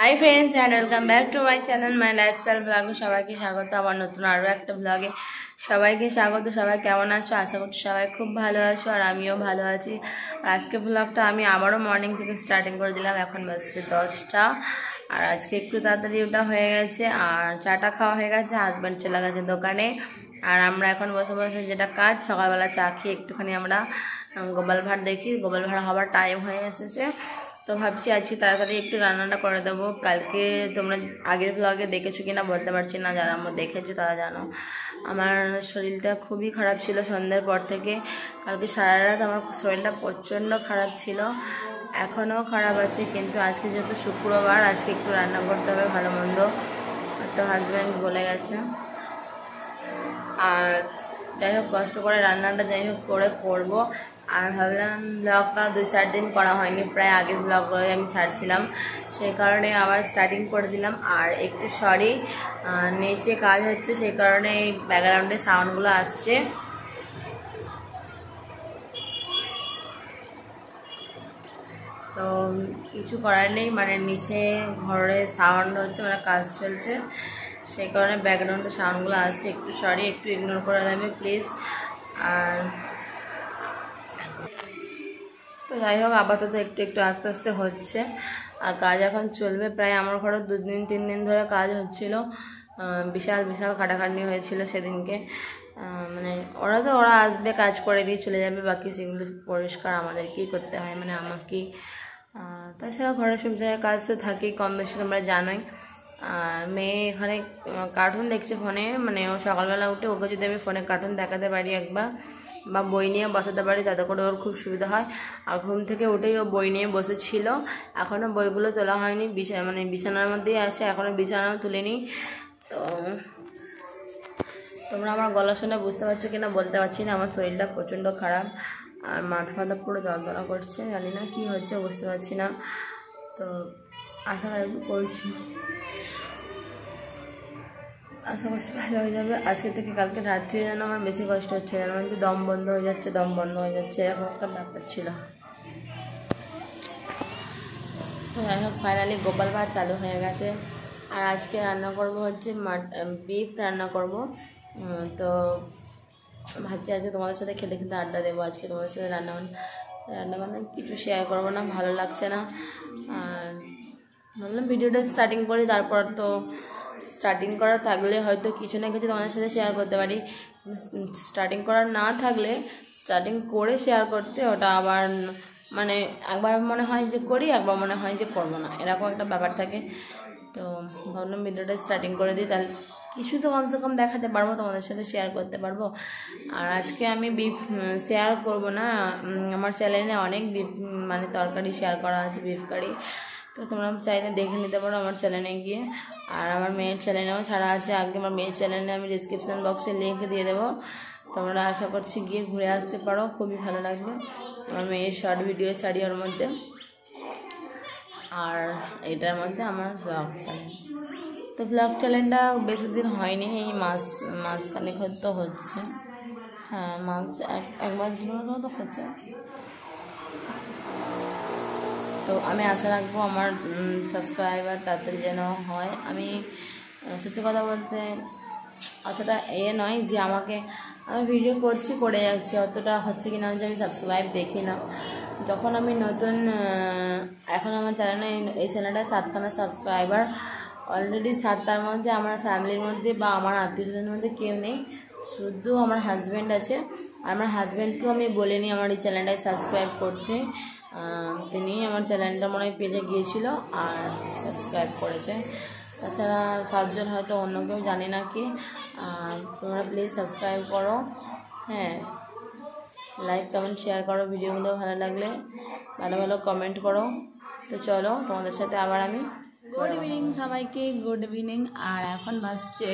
High friends and welcome back to my channel my lifestyle ब्लगे सबाइके स्वागत आबार नतून आरो एकटा ब्लगे सबाइके स्वागत। सबाई केमन आछो? आशा करछि सबाई खूब भालो आछो और आमिओ भालो आछि। आजके ब्लगटा आमि आबारो मर्निंग थेके स्टार्टिंग करे दिलाम। एखन बाजছে 10টা और आजके एकटु ताड़ाताड़ि ओठा हये गेছে और चाटा खाওয়া হয়ে গেছে। হাজবেন্ড চলে গেছে দোকানে আর আমরা এখন বসে বসে যেটা কাজ সকালবেলা চা খেয়ে একটুখানি আমরা গোপাল ভাঁড় দেখি। গোপাল ভাঁড় হবার টাইম হয়ে এসেছে তো ভাবছি আজকে তাড়াতাড়ি একটু রান্নাটা করে দেবো। কালকে তোমরা আগের ব্লগে দেখেছো কিনা বলতে পারছি না, যারা আমরা দেখেছো তারা জানো আমার শরীরটা খুবই খারাপ ছিল সন্ধ্যার পর থেকে। কালকে সারা রাত আমার শরীরটা প্রচণ্ড খারাপ ছিল, এখনও খারাপ আছে, কিন্তু আজকে যেহেতু শুক্রবার আজকে একটু রান্না করতে হবে ভালো মন্দ, তো হাজব্যান্ড বলে গেছে। আর যাই হোক কষ্ট করে রান্নাটা যাই হোক করে করবো। আর ভাবলাম ব্লগটা 2-4 দিন করা হয়নি, প্রায় আগের ব্লগগুলো আমি ছাড়ছিলাম, সেই কারণে আবার স্টার্টিং করে দিলাম। আর একটু সরি নিচে কাজ হচ্ছে সেই কারণে ব্যাকগ্রাউন্ডে সাউন্ডগুলো আসছে। তো কিছু করার নেই, মানে নিচে ঘরে সাউন্ড হচ্ছে, মানে কাজ চলছে, সেই কারণে ব্যাকগ্রাউন্ডে সাউন্ডগুলো আসছে। একটু সরি, একটু ইগনোর করে দেবে প্লিজ। আর তো যাই হোক আপাতত একটু একটু আস্তে আস্তে হচ্ছে আর কাজ এখন চলবে। প্রায় আমার ঘরে 2-3 দিন ধরে কাজ হচ্ছিল, বিশাল বিশাল খাটাখাটনি হয়েছিল সেদিনকে। মানে ওরা আসবে, কাজ করে দিয়ে চলে যাবে, বাকি সেগুলো পরিষ্কার আমাদেরকেই করতে হয়, মানে আমাকেই। তাছাড়া ঘরের সব জায়গায় কাজ তো থাকেই কম বেশি, তোমরা জানোই। মেয়ে এখানে কার্টুন দেখছে ফোনে, মানে ও সকালবেলা উঠে ওকে যদি আমি ফোনে কার্টুন দেখাতে পারি একবার বা বই নিয়ে বসাতে পারি তাতে করে ওর খুব সুবিধা হয়। আর ঘুম থেকে উঠেই ও বই নিয়ে বসেছিল, এখনও বইগুলো তোলা হয়নি, মানে বিছানার মধ্যেই আছে, এখনও বিছানাও তুলিনি। তো তোমরা আমার গলা শুনে বুঝতে পারছো কিনা বলতে পারছি না, আমার শরীরটা প্রচণ্ড খারাপ আর মাথা ফাথা পুরো যন্ত্রণা করছে, জানি না কী হচ্ছে বুঝতে পারছি না। তো আশা করছি ভালো হয়ে যাবে। আজকে থেকে কালকে রাত্রে যেন আমার বেশি কষ্ট হচ্ছে, যেন হচ্ছে দম বন্ধ হয়ে যাচ্ছে এরকম একটা ব্যাপার ছিল। তো যাই হোক ফাইনালি গোপাল ভাঁড় চালু হয়ে গেছে। আর আজকে রান্না করব হচ্ছে বিফ রান্না করব। তো ভাবছি আজকে তোমাদের সাথে খেতে খেতে আড্ডা দেবো। আজকে তোমাদের সাথে রান্না কিছু শেয়ার করবো না, ভালো লাগছে না। আর ভাবলাম ভিডিওটা স্টার্টিং করি, তারপর তো স্টার্টিং করা থাকলে হয়তো কিছু না কিছু তোমাদের সাথে শেয়ার করতে পারি, স্টার্টিং করা না থাকলে স্টার্টিং করে শেয়ার করতে ওটা আবার মানে একবার মনে হয় যে করি, একবার মনে হয় যে করবো না, এরকম একটা ব্যাপার থাকে। তো ভাবলাম ভিডিওটা স্টার্টিং করে দিই, তাহলে কিছু তো কমসে কম দেখাতে পারবো, তোমাদের সাথে শেয়ার করতে পারবো। আর আজকে আমি বিফ শেয়ার করবো না, আমার চ্যানেলে অনেক বিফ মানে তরকারি শেয়ার করা আছে, বিফ কারি, তো তোমরা চাইলে দেখে নিতে পারো আমার চ্যানেলে গিয়ে। আর আমার মেয়ের চ্যানেলেও ছাড়া আছে, আগে আমার মেয়ের চ্যানেলে আমি ডিসক্রিপশান বক্সে লিঙ্ক দিয়ে দেবো, তোমরা আশা করছি গিয়ে ঘুরে আসতে পারো, খুবই ভালো লাগবে। আমার মেয়ের শর্ট ভিডিও ছাড়ি ওর মধ্যে, আর এটার মধ্যে আমার ব্লগ চ্যানেল। তো ব্লগ চ্যানেলটা বেশি দিন হয়নি, এই মাসখানেক হয়তো হচ্ছে, হ্যাঁ এক মাস 2 মাস মতো হচ্ছে। তো আমি আশা রাখবো আমার সাবস্ক্রাইবার তাড়াতাড়ি যেন হয়। আমি সত্যি কথা বলতে অতটা নয় যে আমি ভিডিও করছি করে যাচ্ছি, অতটা হচ্ছে কি না যে আমি সাবস্ক্রাইব দেখি না। যখন আমি নতুন এখন আমার চ্যানেলে এই চ্যানেলটা 7খানা সাবস্ক্রাইবার অলরেডি, 7টার মধ্যে আমার ফ্যামিলির মধ্যে বা আমার আত্মীয়স্বজনের মধ্যে কেউ নেই, শুধু আমার হাজব্যান্ড আছে। আমার হাজব্যান্ডকেও আমি বলিনি আমার এই চ্যানেলটায় সাবস্ক্রাইব করতে, তিনি আমার চ্যানেলটা মনে হয় পেজে গিয়েছিল আর সাবস্ক্রাইব করেছে। তাছাড়া 7জন হয়তো অন্য কেউ জানি না কি। তোমরা প্লিজ সাবস্ক্রাইব করো, হ্যাঁ, লাইক কমেন্ট শেয়ার করো, ভিডিওগুলো ভালো লাগলে ভালো ভালো কমেন্ট করো। তো চলো তোমাদের সাথে আবার আমি গুড ইভিনিং সবাইকে, গুড ইভিনিং। আর এখন বাজছে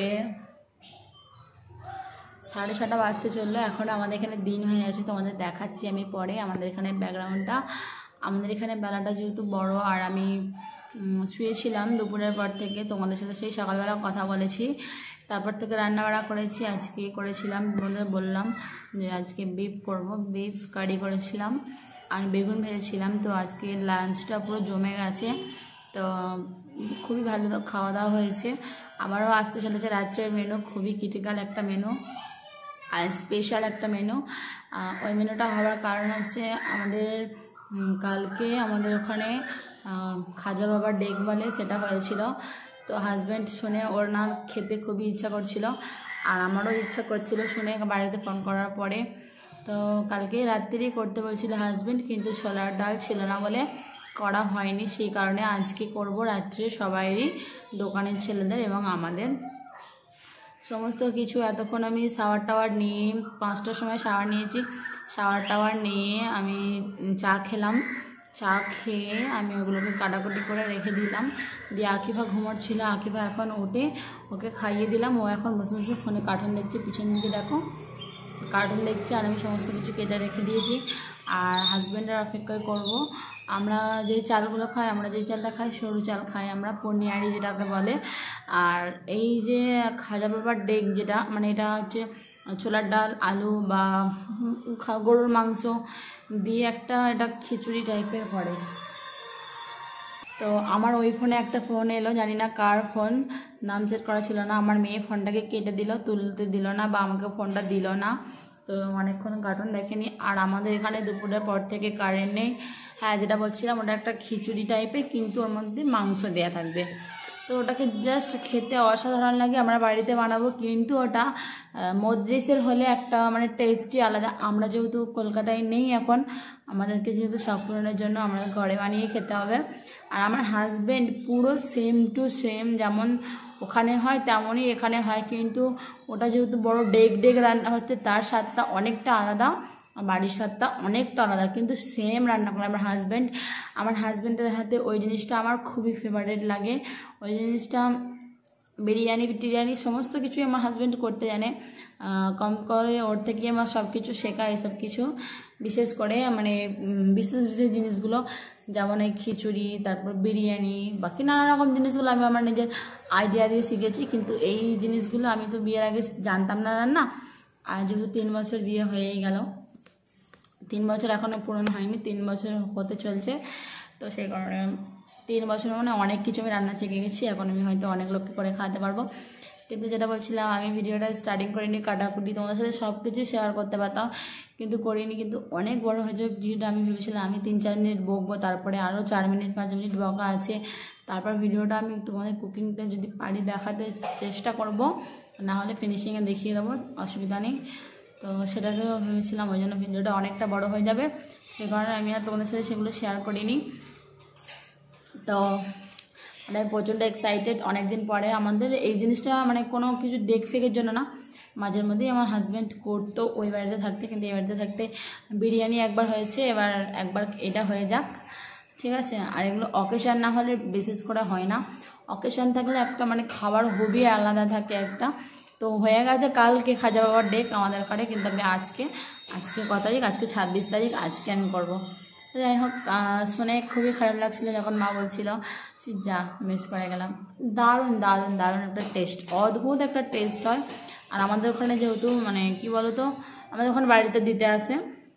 6:30 বাজতে চললো, এখন আমাদের এখানে দিন হয়ে আছে, তোমাদের দেখাচ্ছি আমি পরে আমাদের এখানে ব্যাকগ্রাউন্ডটা। আমাদের এখানে বেলাটা যেহেতু বড় আর আমি শুয়েছিলাম দুপুরের পর থেকে, তোমাদের সাথে সেই সকালবেলা কথা বলেছি, তারপর থেকে রান্নাবাড়া করেছি। আজকে করেছিলাম বললাম যে আজকে বিফ করব, বিফ কারি করেছিলাম আর বেগুন ভেজেছিলাম। তো আজকে লাঞ্চটা পুরো জমে গেছে, তো খুবই ভালো খাওয়া দাওয়া হয়েছে। আবারও আসতে চলেছে রাত্রের মেনু, খুবই ক্রিটিক্যাল একটা মেনু আর স্পেশাল একটা মেনু। ওই মেনুটা হওয়ার কারণ হচ্ছে আমাদের কালকে আমাদের ওখানে খাজা বাবার ডেক বলে, সেটা হয়েছিল। তো হাজব্যান্ড শুনে ওর না খেতে খুবই ইচ্ছা করছিল, আর আমারও ইচ্ছা করছিল শুনে বাড়িতে ফোন করার পরে। তো কালকে রাত্রেই করতে বলছিল হাজব্যান্ড, কিন্তু ছোলার ডাল ছিল না বলে করা হয়নি। সেই কারণে আজকে করব রাত্রে সবাইরই, দোকানের ছেলেদের এবং আমাদের সমস্ত কিছু। এতক্ষণ আমি শাওয়ার টাওয়ার নিয়ে 5টার সময় শাওয়ার নিয়েছি, শাওয়ার টাওয়ার নিয়ে আমি চা খেলাম। চা খেয়ে আমি ওগুলোকে কাটাকুটি করে রেখে দিলাম। দিয়ে আকিফা ঘুমোচ্ছিল, আকিফা এখন উঠে ওকে খাইয়ে দিলাম। ও এখন বসে বসে ফোনে কার্টুন দেখছে, পিছন দিকে দেখো কার্টুন দেখছে। আর আমি সমস্ত কিছু কেটে রেখে দিয়েছি, আর হাজব্যান্ডের অপেক্ষায় করব। আমরা যে চালগুলো খাই, আমরা যে চালটা খাই সরু চাল খাই আমরা, পনিয়ারি যেটাকে বলে। আর এই যে খাজা বাবার ডেক যেটা, মানে এটা হচ্ছে ছোলার ডাল, আলু বা গরুর মাংস দিয়ে একটা এটা খিচুড়ি টাইপের করে। তো আমার ওই ফোনে একটা ফোন এলো, জানি না কার ফোন, নাম সেট করা ছিল না। আমার মেয়ে ফোনটাকে কেটে দিল, তুলতে দিল না বা আমাকে ফোনটা দিল না। তো অনেকক্ষণ কার্টুন দেখেনি। আর আমাদের এখানে দুপুরের পর থেকে কারেন্ট নেই। হ্যাঁ, যেটা বলছিলাম ওটা একটা খিচুড়ি টাইপের, কিন্তু ওর মধ্যে মাংস দেয়া থাকবে। তো ওটাকে জাস্ট খেতে অসাধারণ লাগে। আমরা বাড়িতে বানাবো, কিন্তু ওটা মদ্রিসের হলে একটা মানে টেস্টই আলাদা। আমরা যেহেতু কলকাতায় নেই এখন, আমাদেরকে যেহেতু শখ পূরণের জন্য আমাদের ঘরে বানিয়ে খেতে হবে। আর আমার হাজব্যান্ড পুরো সেম টু সেম যেমন ওখানে হয় তেমনই এখানে হয়, কিন্তু ওটা যেহেতু বড় ডেক ডেক রান্না হচ্ছে, তার স্বাদটা অনেকটা আলাদা, বাড়ির স্বাদটা অনেকটা আলাদা, কিন্তু সেম রান্না করে আমার হাজব্যান্ডের হাতে ওই জিনিসটা আমার খুবই ফেভারিট লাগে। ওই জিনিসটা বিরিয়ানি টিরিয়ানি সমস্ত কিছুই আমার হাজব্যান্ড করতে জানে। কম করে ওর থেকে আমার সব কিছু শেখা, এসব কিছু বিশেষ করে মানে বিশেষ বিশেষ জিনিসগুলো, যেমন এই খিচুড়ি, তারপর বিরিয়ানি, বাকি নানা রকম জিনিসগুলো আমি আমার নিজের আইডিয়া দিয়ে শিখেছি। কিন্তু এই জিনিসগুলো আমি তো বিয়ের আগে জানতাম না রান্না। আর যেহেতু 3 বছর বিয়ে হয়েই গেল, 3 বছর এখনও পূরণ হয়নি, 3 বছর হতে চলছে। তো সেই কারণে 3 বছর মানে অনেক কিছু আমি রান্না শিখে গেছি। এখন আমি হয়তো অনেক লোককে করে খাওয়াতে পারবো। কিন্তু যেটা বলছিলাম, আমি ভিডিওটা স্টার্টিং করিনি, কাটাকুটি তোমাদের সাথে সব কিছু শেয়ার করতে পারতাম, কিন্তু করিনি। কিন্তু অনেক বড় হয়েছে ভিডিওটা। আমি ভেবেছিলাম আমি 3-4 মিনিট বকবো, তারপরে আরও 4 মিনিট 5 মিনিট বকা আছে। তারপর ভিডিওটা আমি তোমাদের কুকিংটা যদি পারি দেখাতে চেষ্টা করব, না হলে ফিনিশিংয়ে দেখিয়ে দেবো, অসুবিধা নেই। তো সেটাকেও ভেবেছিলাম, ওই জন্য ভিডিওটা অনেকটা বড় হয়ে যাবে, সে কারণে আমি আর তোমাদের সাথে সেগুলো শেয়ার করিনি। তো মানে প্রচণ্ড এক্সাইটেড, অনেকদিন পরে আমাদের এই জিনিসটা, মানে কোনো কিছু ডেক ফেকের জন্য না, মাঝের মধ্যেই আমার হাজব্যান্ড করতো ওই বাড়িতে থাকতে। কিন্তু এই বাড়িতে থাকতে বিরিয়ানি একবার হয়েছে, এবার একবার এটা হয়ে যাক, ঠিক আছে। আর এগুলো অকেশান না হলে বিশেষ করে হয় না, অকেশান থাকলে একটা মানে খাবার হবি আলাদা থাকে একটা। তো হয়ে গেছে কালকে খাজা বাবার ডেক আমাদের ঘরে, কিন্তু আমি আজকে কত তারিখ, আজকে 26 তারিখ, আজকে আমি করবো। তো যাই হোক, শুনে খুবই খারাপ লাগছিলো যখন মা বলছিল যা মিস করে গেলাম। দারুণ দারুণ দারুণ একটা টেস্ট, অদ্ভুত একটা টেস্ট হয়। আর আমাদের ওখানে যেহেতু মানে কি বলো তো, আমাদের ওখানে বাড়িতে দিতে আসে,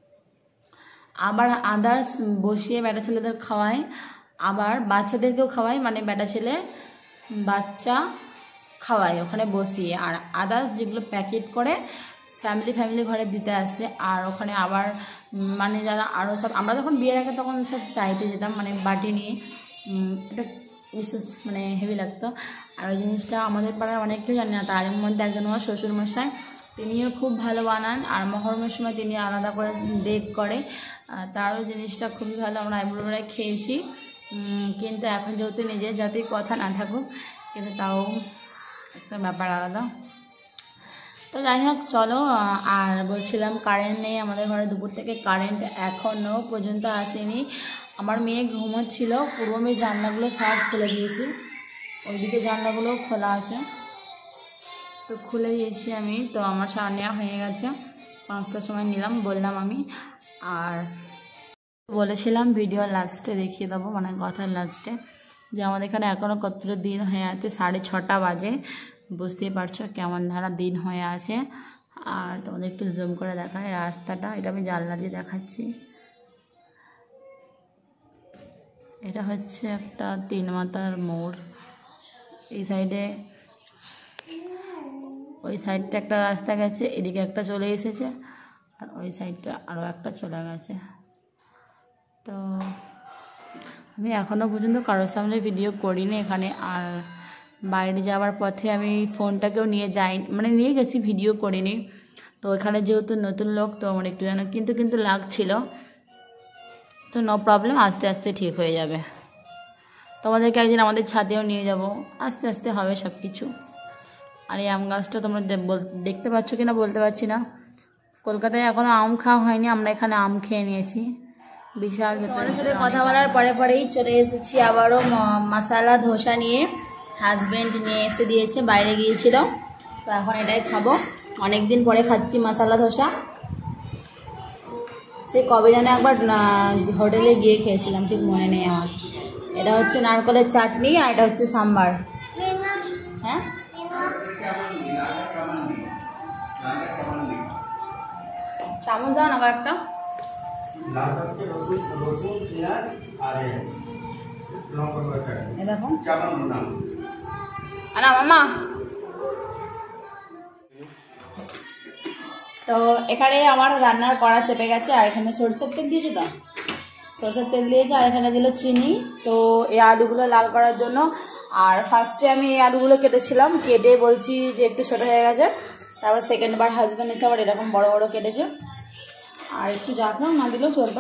আবার আদার্স বসিয়ে বেটা ছেলেদের খাওয়াই, আবার বাচ্চাদেরকেও খাওয়াই, মানে বেটা ছেলে বাচ্চা খাওয়াই ওখানে বসিয়ে। আর আদার্স যেগুলো প্যাকেট করে ফ্যামিলি ঘরে দিতে আসে। আর ওখানে আবার মানে যারা আরও সব, আমরা যখন বিয়ের আগে তখন সব চাইতে যেতাম, মানে বাটি নিয়ে, এটা বিশেষ মানে হেভি লাগতো। আর ওই জিনিসটা আমাদের পাড়ায় অনেক কেউ জানে না। তার মধ্যে একজন আমার শ্বশুরমশাই, তিনিও খুব ভালো বানান, আর মহরমের সময় তিনি আলাদা করে ডেক করে, তারও জিনিসটা খুবই ভালো। আমরা আইবুড়োবেলায় খেয়েছি, কিন্তু এখন যেহেতু নিজের জাতির কথা না থাকুক, কিন্তু তাও একটা ব্যাপার আলাদা। তো যাই হোক চলো, আর বলছিলাম কারেন্ট নেই আমাদের ঘরে, দুপুর থেকে কারেন্ট এখনও পর্যন্ত আসেনি। আমার মেয়ে ঘুমোচ্ছিল, পুরো মেয়ে জানলাগুলো সব খুলে দিয়েছি, ওইদিকে জানলাগুলোও খোলা আছে, তো খুলে দিয়েছি আমি। তো আমার শাওয়ার নেওয়া হয়ে গেছে, 5টার সময় নিলাম বললাম আমি। আর বলেছিলাম ভিডিও লাস্টে দেখিয়ে দেবো, মানে কথার লাস্টে, যে আমাদের এখানে এখনও কতটা দিন হয়ে আছে, 6:30 বাজে। বুঝতেই পারছো কেমন ধারা দিন হয়ে আছে। আর তোমাদের একটু জুম করে দেখায় রাস্তাটা, এটা আমি জানলা দিয়ে দেখাচ্ছি, এটা হচ্ছে একটা 3 মাথার মোড়। এই সাইডে ওই সাইডটা একটা রাস্তা গেছে, এদিকে একটা চলে এসেছে, আর ওই সাইডটা আরও একটা চলে গেছে। তো আমি এখনও পর্যন্ত কারোর সামনে ভিডিও করিনি এখানে। আর বাইরে যাওয়ার পথে আমি ফোনটাকেও নিয়ে যাই, মানে নিয়ে গেছি, ভিডিও করিনি। তো এখানে যেহেতু নতুন লোক, তো আমার একটু যেন কিন্তু লাগছিল। তো নো প্রবলেম, আস্তে আস্তে ঠিক হয়ে যাবে। তোমাদেরকে একদিন আমাদের ছাদেও নিয়ে যাব, আস্তে আস্তে হবে সব কিছু। আর এই আম গাছটা তোমরা দেখতে পাচ্ছ কিনা বলতে পারছি না। কলকাতায় এখনও আম খাওয়া হয়নি, আমরা এখানে আম খেয়ে নিয়েছি। বিশাল। তোমাদের সাথে কথা বলার পরেই চলে এসেছি আবারও মশালা ধোসা নিয়ে। হাজব্যান্ড নিয়ে এসে দিয়েছে, বাইরে গিয়েছিল, তো এখন এটাই খাবো। অনেক দিন পরে খাচ্ছি মশালা ধোসা। সে কবে যেন একবার হোটেলে গিয়ে খেয়েছিলাম, ঠিক মনে নেই আমার। এটা হচ্ছে নারকেলের চাটনি, আর এটা হচ্ছে সাম্বার। হ্যাঁ, চামচ দাও না একটা। মামা, তো এখানে আমার রান্নার কড়া চেপে গেছে, আর এখানে সরষের তেল দিয়েছে, তো সরষের তেল দিয়েছে, আর এখানে দিল চিনি। তো এই আলুগুলো লাল করার জন্য। আর ফার্স্টে আমি এই আলুগুলো কেটেছিলাম, কেটে বলছি যে একটু ছোটো হয়ে গেছে। তারপর সেকেন্ড বার হাজব্যান্ড এসে আবার এরকম বড় বড় কেটেছে। আর একটু জাফরান না দিলেও চলবে,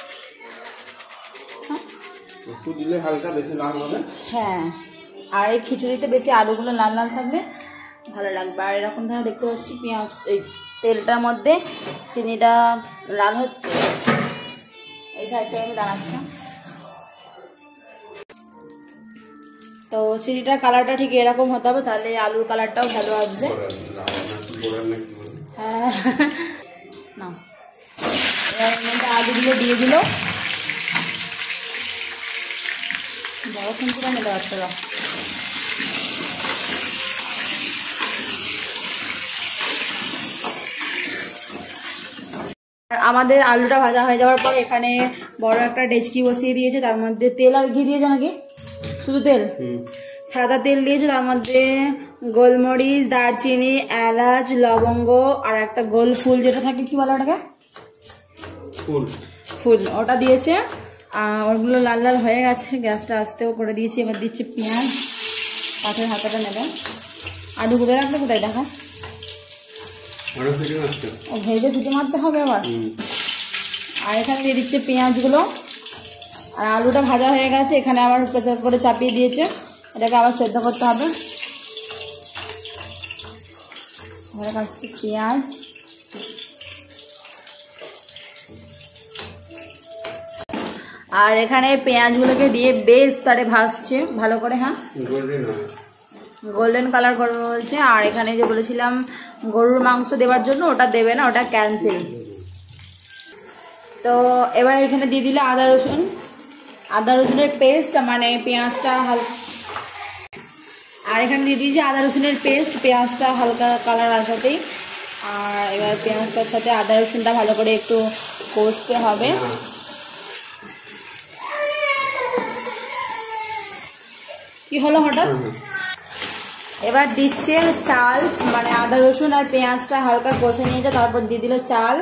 একটু দিলে হালকা বেশি লাল হবে। হ্যাঁ, আর এই খিচুড়িতে বেশি আলুগুলো লাল লাল থাকলে ভালো লাগবে। আর এরকম ধরে দেখতে পাচ্ছি পেঁয়াজ, এই তেলটার মধ্যে চিনিটা লাল হচ্ছে। এই সাইডটায় আমি দাঁড়াচ্ছি। তো চিনিটার কালারটা ঠিক এরকম হতে হবে, তাহলে আলুর কালারটাও ভালো আসবে। হ্যাঁ, না আলুগুলো দিয়ে দিল। বড় খুঁজে নিতে পারতো। আমাদের আলুটা ভাজা হয়ে যাওয়ার পর এখানে বড় একটা ডেচকি বসিয়ে দিয়েছে, তার মধ্যে তেল আর ঘি দিয়েছে নাকি? শুধু তেল, সাদা তেল দিয়েছে। তার মধ্যে গোলমরিচ, দারচিনি, এলাচ, লবঙ্গ, আর একটা গোল ফুল যেটা থাকে, কি বলে ওটাকে? ফুল, ওটা দিয়েছে। ওগুলো লাল লাল হয়ে গেছে, গ্যাসটা আস্তেও করে দিয়েছি। এবার দিচ্ছে পেঁয়াজ, পাথরের হাতাটা নেবে। আলুগুলো রাখলে কোথায় দেখা? ও ভেজে ফুটে মারতে হবে আবার। আর এখানে দিয়ে দিচ্ছে পেঁয়াজগুলো। আর আলুটা ভাজা হয়ে গেছে, এখানে আবার প্রেসার করে চাপিয়ে দিয়েছে, এটাকে আবার সেদ্ধ করতে হবে। পেঁয়াজ, আর এখানে পেঁয়াজগুলোকে দিয়ে বেশ তারে ভাজছে ভালো করে। হ্যাঁ, গোল্ডেন কালার করবে বলছে। আর এখানে যে বলেছিলাম গরুর মাংস দেওয়ার জন্য, ওটা দেবে না, ওটা ক্যান্সেল। তো এবার এখানে দিয়ে দিলে আদা রসুনের পেস্ট, মানে পেঁয়াজটা হালকা। আর এখানে দিয়ে দিয়েছি আদা রসুনের পেস্ট, পেঁয়াজটা হালকা কালার আসাতেই। আর এবার পেঁয়াজটার সাথে আদা রসুনটা ভালো করে একটু কষতে হবে। কি হলো হঠাৎ? এবার দিচ্ছে চাল, মানে আদা রসুন আর পেঁয়াজটা হালকা কষে নিয়েছে, তারপর দিয়ে দিল চাল।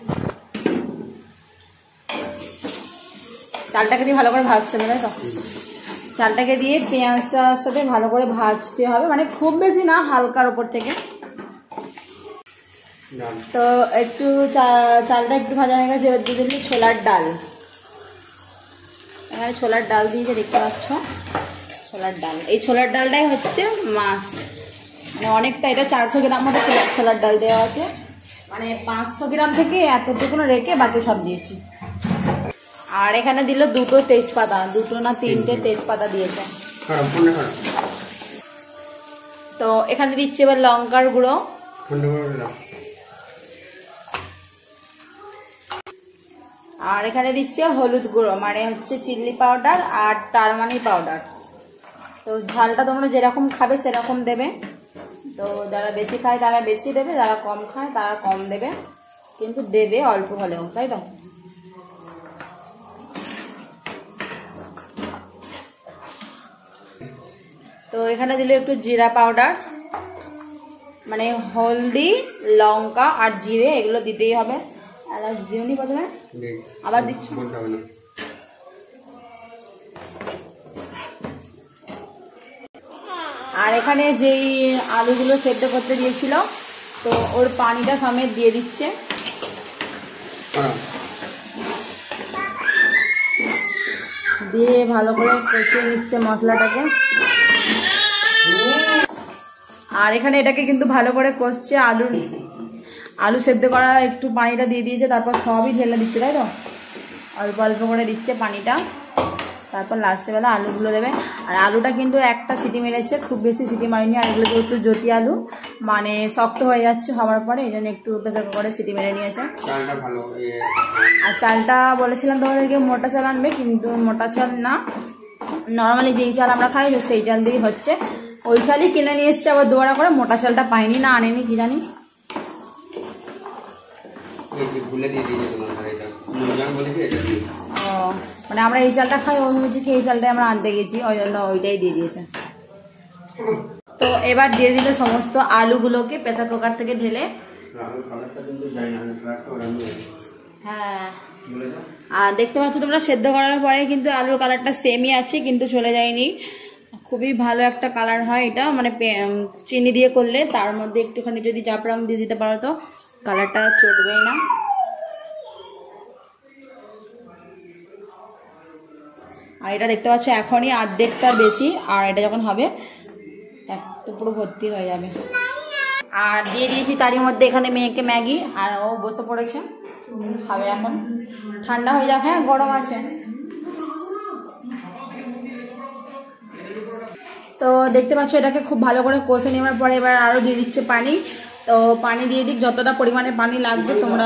চালটাকে দিয়ে ভালো করে ভাজতে হবে, তাই তো? চালটাকে দিয়ে পেঁয়াজটার সাথে ভালো করে ভাজতে হবে, মানে খুব বেশি না, হালকার উপর থেকে। তো একটু চালটা একটু ভাজা হয়ে গেছে। এবার দিয়ে দিল ছোলার ডাল। এখানে ছোলার ডাল দিয়েছে, দেখতে পাচ্ছ, ছোলার ডাল। এই ছোলার ডালটাই হচ্ছে মাস্ট, মানে অনেকটা। এটা 400 গ্রাম মতো ছোলার ডাল দেওয়া আছে, মানে 500 গ্রাম থেকে এতটুকুনো রেখে বাকি সব দিয়েছি। আর এখানে দিল 2টো তেজপাতা, 2টো না 3টে তেজপাতা দিয়েছে। তো এখানে দিচ্ছে এবার লঙ্কার গুঁড়ো, আর এখানে দিচ্ছে হলুদ গুঁড়ো, মানে হচ্ছে চিলি পাউডার আর টারমানি পাউডার। তো ঝালটা তোমরা যেরকম খাবে সেরকম দেবে। তো যারা বেশি খায় তারা বেশি দেবে, যারা কম খায় তারা কম দেবে, কিন্তু দেবে অল্প হলেও, তাই তো? তো এখানে দিলে একটু জিরা পাউডার, মানে হলদি, লঙ্কা আর জিরে এগুলো দিতেই হবে। এলাচ দিওনি প্রথমে, আবার দিচ্ছ। আর এখানে যেই আলুগুলো সেদ্ধ করতে দিয়েছিল তো ওর পানিটা সমেত দিয়ে দিচ্ছে। দিয়ে ভালো করে কষিয়ে নিচ্ছে মশলাটাকে। আর এখানে এটাকে কিন্তু ভালো করে কষছে। আলু সেদ্ধ করা একটু পানিটা দিয়ে দিয়েছে, তারপর সবই ঢেলে দিচ্ছে, তাই তো অল্প অল্প করে দিচ্ছে পানিটা। তারপর লাস্টে বেলা আলুগুলো দেবে। আর আলুটা কিন্তু একটা সিটি মেরেছে, খুব বেশি সিটি মারিনি। আর এগুলো একটু জ্যোতি আলু, মানে শক্ত হয়ে যাচ্ছে হওয়ার পরে, এই জন্য একটু প্রেসার কুকারে সিটি মেরে নিয়েছে। আর চালটা বলেছিলাম তোমাদেরকে মোটা চাল আনবে, কিন্তু মোটা চাল না, নর্মালি যেই চাল আমরা খাই সেই চাল দিয়েই হচ্ছে। ওই চালই কিনে নিয়ে এসছে আবার দুবারা করে। মোটা চালটা পাইনি, না আনেনি কি জানি। ও মানে আমরা এই চালটা খাই, ও ভেবেছি কি এই চালটাই আমরা আনতে গেছি, ওই জন্য ওইটাই দিয়ে দিয়েছে। তো এবার দিয়ে দিল সমস্ত আলুগুলোকে প্রেসার কুকার থেকে ঢেলে। হ্যাঁ, আর দেখতে পাচ্ছ তোমরা সেদ্ধ করার পরে কিন্তু আলুর কালারটা সেমই আছে, কিন্তু চলে যায়নি। খুবই ভালো একটা কালার হয় এটা, মানে চিনি দিয়ে করলে। তার মধ্যে একটুখানি যদি জাফরান দিয়ে দিতে পারো তো কালারটা চটবেই না। আর এটা দেখতে পাচ্ছ এখনই অর্ধেকটা বেশি, আর এটা যখন হবে তো পুরো ভর্তি হয়ে যাবে। আর দিয়ে দিয়েছি তারই মধ্যে এখানে মেয়েকে ম্যাগি, আর ও বসে পড়েছে খাবে এখন। ঠান্ডা হয়ে যাক, হ্যাঁ গরম আছে। তো দেখতে পাচ্ছ এটাকে খুব ভালো করে কষে নেওয়ার পরে এবার আরও দিয়ে দিচ্ছে পানি। তো পানি দিয়ে দিক, যতটা পরিমাণে পানি লাগবে তোমরা,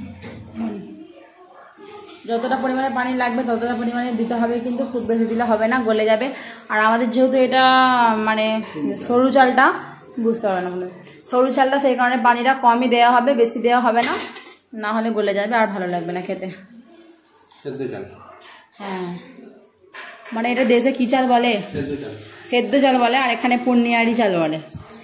যতটা পরিমাণে পানি লাগবে ততটা পরিমাণে দিতে হবে, কিন্তু খুব বেশি দিলে হবে না, গলে যাবে। আর আমাদের যেহেতু এটা মানে সরু চালটা, বুঝতে পারবে না মনে সরু চালটা, সেই কারণে পানিটা কমই দেওয়া হবে, বেশি দেওয়া হবে না, না হলে গলে যাবে আর ভালো লাগবে না খেতে। হ্যাঁ, মানে এটা দেশে কি চাল বলে? সেদ্ধ চাল বলে, আর এখানে পূর্ণিয়ারি চাল বলে।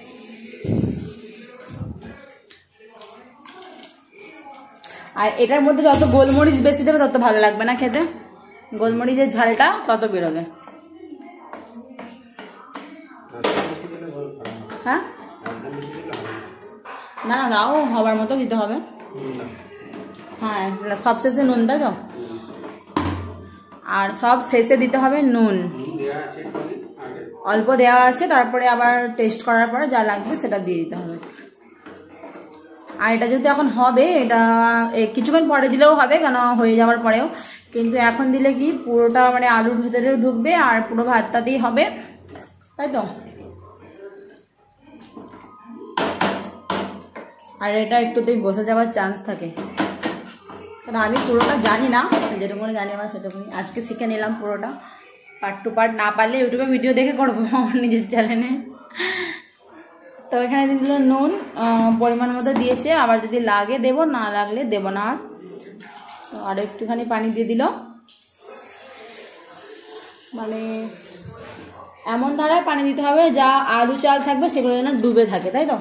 আর এটার মধ্যে যত গোলমরিচ বেশি দেবে তত ভালো লাগবে না খেতে, গোলমরিচের ঝালটা তত বেরোবে। হ্যাঁ, না না দাও, হবার মতো দিতে হবে। হ্যাঁ, সব শেষে নুন, তাই তো? আর সব শেষে দিতে হবে নুন, অল্প দেওয়া আছে, তারপরে আবার টেস্ট করার পরে যা লাগবে সেটা দিয়ে দিতে হবে। আর এটা যেহেতু এখন হবে, এটা কিছুক্ষণ পরে দিলেও হবে, কেন হয়ে যাওয়ার পরেও, কিন্তু এখন দিলে কি পুরোটা মানে আলুর ভেতরেও ঢুকবে আর পুরো ভাতটাতেই হবে, তাই তো? আর এটা একটুতেই বসে যাওয়ার চান্স থাকে, কারণ আমি পুরোটা জানি না, যেটুকুনি জানি আমার সেটুকুনি আজকে শিখে নিলাম পুরোটা। পার্ট টু পার্ট না পারলে ইউটিউবে ভিডিও দেখে করবো আমার নিজের চ্যানেলে। তো এখানে দিয়ে দিল নুন, পরিমাণ মতো দিয়েছে, আবার যদি লাগে দেবো, না লাগলে দেবো না। তো আরও একটুখানি পানি দিয়ে দিল, মানে এমন ধারায় পানি দিতে হবে যা আলু চাল থাকবে সেগুলো যেন ডুবে থাকে, তাই তো?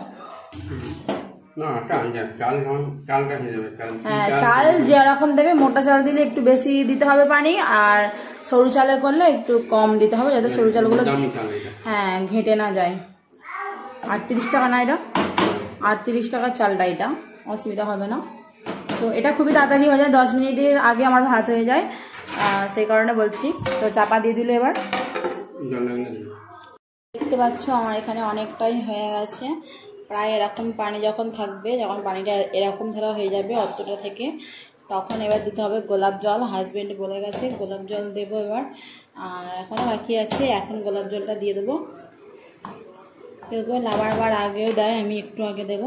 হ্যাঁ, চাল যেরকম দেবে, মোটা চাল দিলে একটু বেশি দিতে হবে পানি, আর সরু চালের করলে একটু কম দিতে হবে, যাতে সরু চালগুলো হ্যাঁ ঘেঁটে না যায়। 38 টাকা না এটা? 38 টাকার চালটা, এটা অসুবিধা হবে না। তো এটা খুবই তাড়াতাড়ি হয়ে যায়, 10 মিনিটের আগে আমার ভাত হয়ে যায়, সেই কারণে বলছি। তো চাপা দিয়ে দিল এবার। দেখতে পাচ্ছ আমার এখানে অনেকটাই হয়ে গেছে, প্রায় এরকম পানি যখন থাকবে, যখন পানিটা এরকম ধারা হয়ে যাবে অতটা থেকে, তখন এবার দিতে হবে গোলাপ জল। হাজব্যান্ড বলে গেছে গোলাপ জল দেবো এবার, আর এখনও বাকি আছে, এখন গোলাপ জলটা দিয়ে দেবো। কেউ কেউ নামাবার আগেও দেয়, আমি একটু আগে দেব।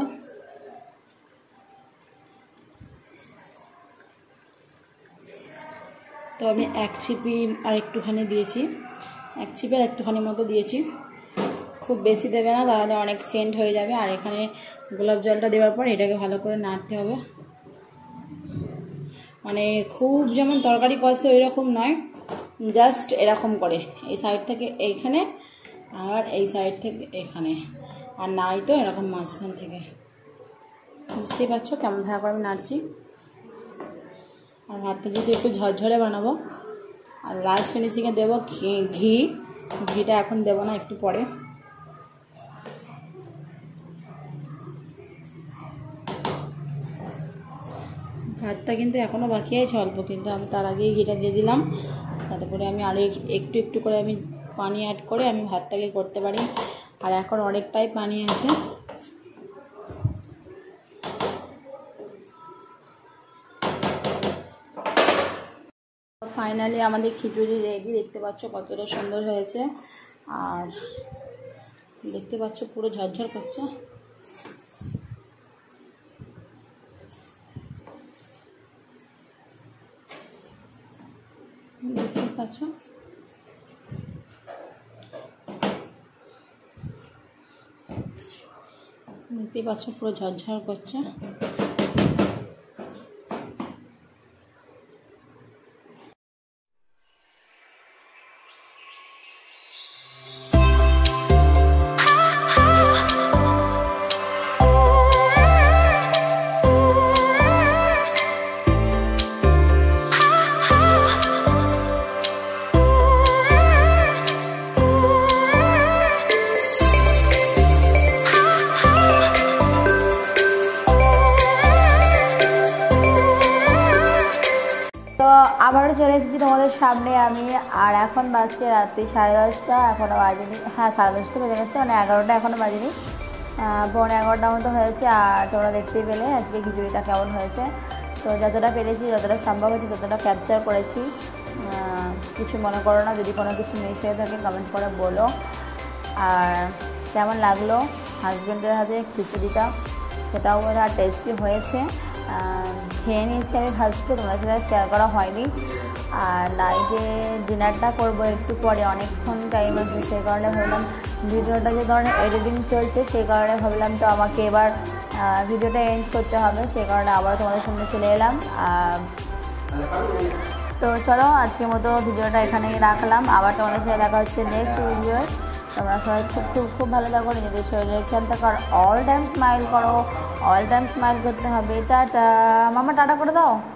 তো আমি এক ছিপি আর একটুখানি দিয়েছি, এক ছিপি আর একটুখানি মতো দিয়েছি, খুব বেশি দেবে না, তাহলে অনেক সেন্ট হয়ে যাবে। আর এখানে গোলাপ জলটা দেওয়ার পর এটাকে ভালো করে নাড়তে হবে, মানে খুব যেমন তরকারি কষে ওই রকম নয়, জাস্ট এরকম করে এই সাইড থেকে এইখানে আর এই সাইড থেকে এখানে, আর নাই তো এরকম মাঝখান থেকে। বুঝতেই পারছো কেমন ধারা করে আমি নাড়ছি। আর ভাতটা যেহেতু একটু ঝরঝরে বানাবো, আর লাস্ট ফিনিশিংয়ে দেবো ঘিটা এখন দেবো না, একটু পরে। ভাতটা কিন্তু এখনও বাকি আছে অল্প, কিন্তু আমি তার আগেই ঘিটা দিয়ে দিলাম, তাতে করে আমি আরও একটু একটু করে আমি পানি অ্যাড করে আমি ভাতটাকে করতে পারি। আর এখন অনেকটাই পানি আছে। ফাইনালি আমাদের খিচুড়ি রেডি, দেখতে পাচ্ছ কতটা সুন্দর হয়েছে। আর দেখতে পাচ্ছ পুরো ঝরঝর করছে। দেখতে পাচ্ছ পুরো ঝরঝর করছে। তো আবারও চলে এসেছি তোমাদের সামনে আমি। আর এখন বাজছে রাত্রি 10:30, এখনও বাজেনি। হ্যাঁ 10:30 বেজে গেছে, মানে 11টা এখনও বাজেনি, 11:15 মতো হয়েছে। আর তোমরা দেখতেই পেলে আজকে খিচুড়িটা কেমন হয়েছে। তো যতটা পেরেছি, যতটা সম্ভব হয়েছে ততটা ক্যাপচার করেছি। কিছু মনে করো না, যদি কোনো কিছু মিস হয়ে থাকে কমেন্ট করে বলো। আর কেমন লাগলো হাজব্যান্ডের হাতে খিচুড়িটা, সেটাও ওরা টেস্টি হয়েছে। খেয়ে নিয়েছি আমি ফার্স্টে, তোমাদের সাথে শেয়ার করা হয়নি। আর নাইটে ডিনারটা করবো একটু পরে, অনেকক্ষণ টাইম আছে, সেই কারণে ভাবলাম ভিডিওটা যে ধরনের এডিটিং চলছে সেই কারণে ভাবলাম তো আমাকে এবার ভিডিওটা এন্ড করতে হবে, সেই কারণে আবার তোমাদের সামনে চলে এলাম। তো চলো আজকের মতো ভিডিওটা এখানেই রাখলাম, আবার তোমাদের সাথে দেখা হচ্ছে নেক্সট ভিডিও। তোমরা সবাই খুব ভালো থাকো, নিজেদের শরীরের খেয়াল থাকো, আর অল টাইম স্মাইল করো, অল টাইম স্মাইল করতে হবে। টাটা মামা, টাটা করে দাও।